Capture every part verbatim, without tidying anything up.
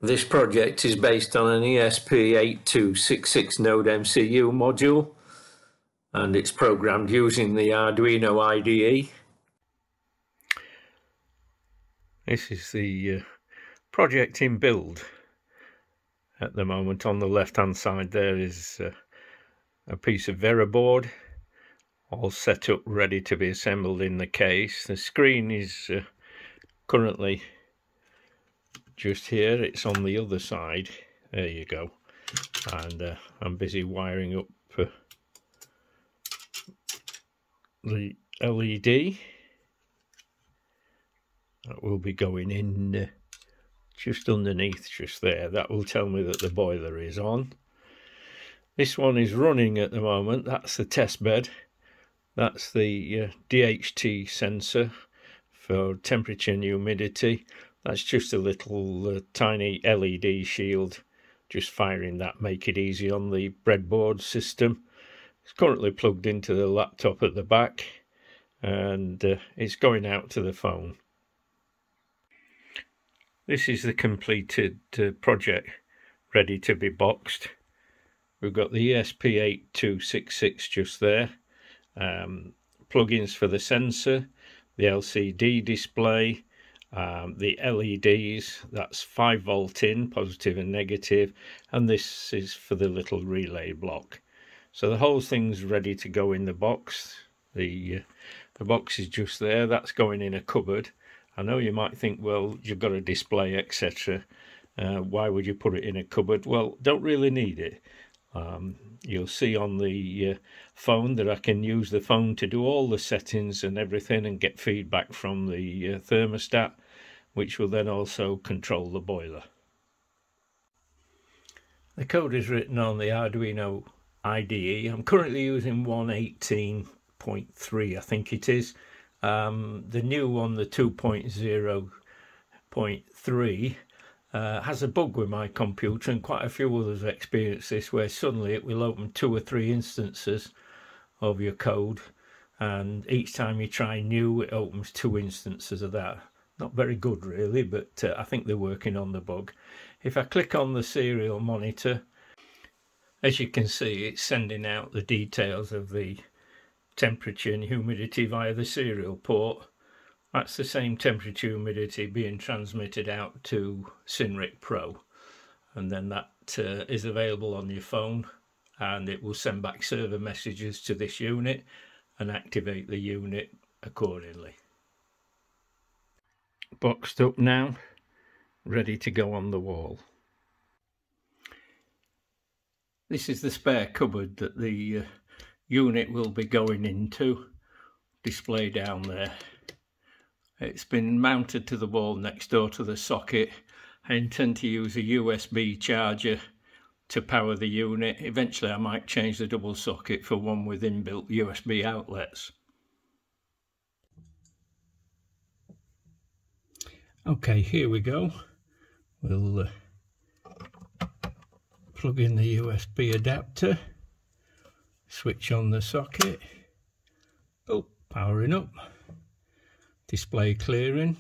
This project is based on an E S P eight two six six Node M C U module, and it's programmed using the Arduino I D E. This is the uh, project in build at the moment. On the left hand side there is uh, a piece of Veroboard all set up ready to be assembled in the case. The screen is uh, currently just here, it's on the other side, there you go, and uh, I'm busy wiring up uh, the L E D that will be going in uh, just underneath, just there. That will tell me that the boiler is on. This one is running at the moment. That's the test bed. That's the uh, D H T sensor for temperature and humidity. That's just a little uh, tiny L E D shield, just firing that, make it easy on the breadboard system. It's currently plugged into the laptop at the back, and uh, it's going out to the phone. This is the completed uh, project, ready to be boxed. We've got the E S P eight two six six just there, um, plugins for the sensor, the L C D display, Um, the L E Ds, that's five volt in, positive and negative, and this is for the little relay block. So the whole thing's ready to go in the box. The, uh, the box is just there, that's going in a cupboard. I know you might think, well, you've got a display, et cetera. Uh, why would you put it in a cupboard? Well, don't really need it. Um, you'll see on the uh, phone that I can use the phone to do all the settings and everything and get feedback from the uh, thermostat, which will then also control the boiler. The code is written on the Arduino I D E. I'm currently using one eighteen point three, I think it is. Um, the new one, the two point oh point three, Uh, has a bug with my computer, and quite a few others have experienced this, where suddenly it will open two or three instances of your code, and each time you try new it opens two instances of that. Not very good really, but uh, I think they're working on the bug. If I click on the serial monitor, as you can see, it's sending out the details of the temperature and humidity via the serial port. That's the same temperature humidity being transmitted out to SinricPro, and then that uh, is available on your phone, and it will send back server messages to this unit and activate the unit accordingly. Boxed up now, ready to go on the wall. This is the spare cupboard that the uh, unit will be going into, display down there. It's been mounted to the wall next door to the socket. I intend to use a U S B charger to power the unit. Eventually I might change the double socket for one with inbuilt U S B outlets. Okay, here we go. We'll uh, plug in the U S B adapter, switch on the socket. Oh, powering up. Display clearing.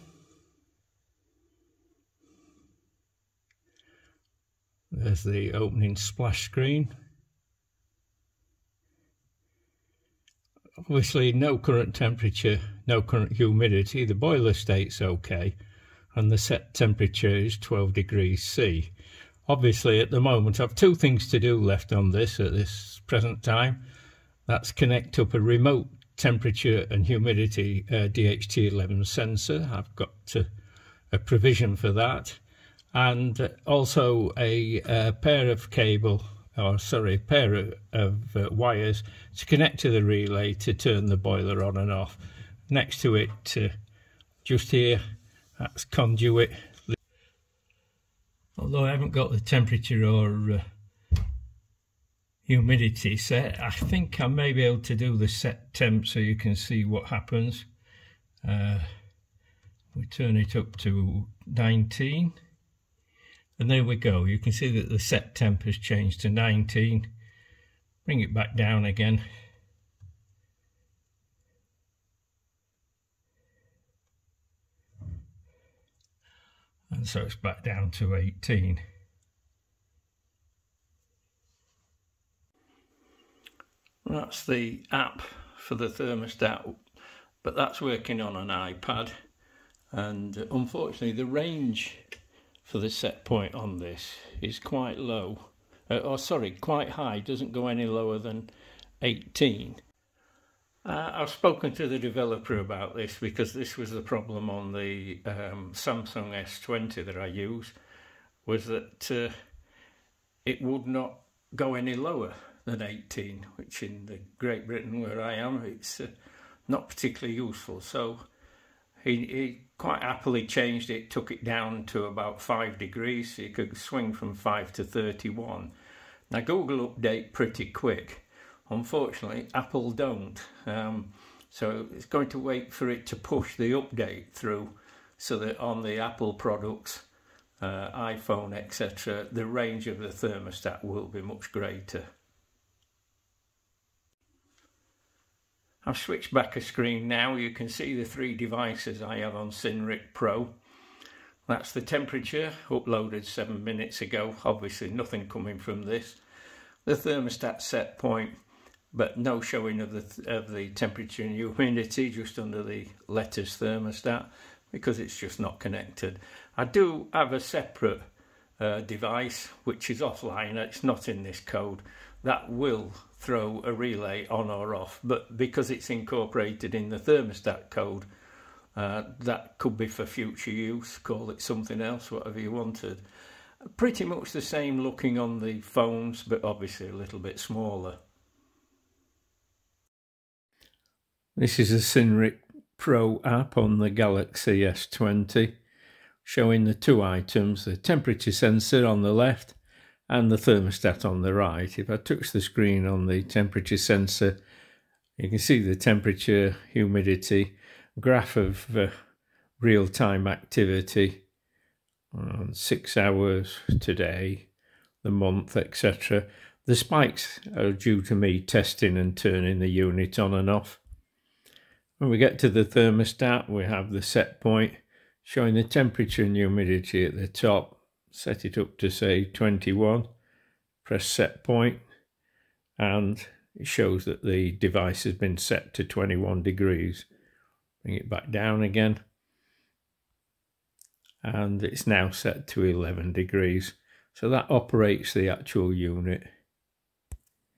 There's the opening splash screen. Obviously no current temperature, no current humidity. The boiler state's okay, and the set temperature is twelve degrees C. Obviously at the moment I've two things to do left on this at this present time. That's connect up a remote temperature and humidity uh, D H T eleven sensor. I've got uh, a provision for that, and uh, also a, a pair of cable, or sorry, a pair of, of uh, wires to connect to the relay to turn the boiler on and off. Next to it, uh, just here, that's conduit. Although I haven't got the temperature or uh, humidity set, I think I may be able to do the set temp so you can see what happens. Uh, we turn it up to nineteen, and there we go. You can see that the set temp has changed to nineteen. Bring it back down again. And so it's back down to eighteen. That's the app for the thermostat, but that's working on an iPad, and unfortunately the range for the set point on this is quite low, uh, or sorry, quite high, doesn't go any lower than eighteen. Uh, I've spoken to the developer about this because this was the problem on the um, Samsung S twenty that I use, was that uh, it would not go any lower than eighteen, which in the Great Britain where I am, it's uh, not particularly useful. So he, he quite happily changed it, took it down to about five degrees, so you could swing from five to thirty-one. Now Google update pretty quick. Unfortunately, Apple don't. Um, so it's going to wait for it to push the update through so that on the Apple products, uh, iPhone, et cetera, the range of the thermostat will be much greater. I've switched back a screen now. You can see the three devices I have on SinricPro. That's the temperature, uploaded seven minutes ago. Obviously nothing coming from this. The thermostat set point, but no showing of the, of the temperature and humidity, just under the letters thermostat, because it's just not connected. I do have a separate uh, device, which is offline, it's not in this code, that will throw a relay on or off, but because it's incorporated in the thermostat code, uh, that could be for future use, call it something else, whatever you wanted. Pretty much the same looking on the phones, but obviously a little bit smaller. This is a SinricPro app on the Galaxy S twenty, showing the two items, the temperature sensor on the left and the thermostat on the right. If I touch the screen on the temperature sensor, you can see the temperature, humidity, graph of uh, real-time activity, on six hours today, the month, et cetera. The spikes are due to me testing and turning the unit on and off. When we get to the thermostat, we have the set point showing the temperature and humidity at the top. Set it up to say twenty-one, press set point, and it shows that the device has been set to twenty-one degrees. Bring it back down again, and it's now set to eleven degrees. So that operates the actual unit.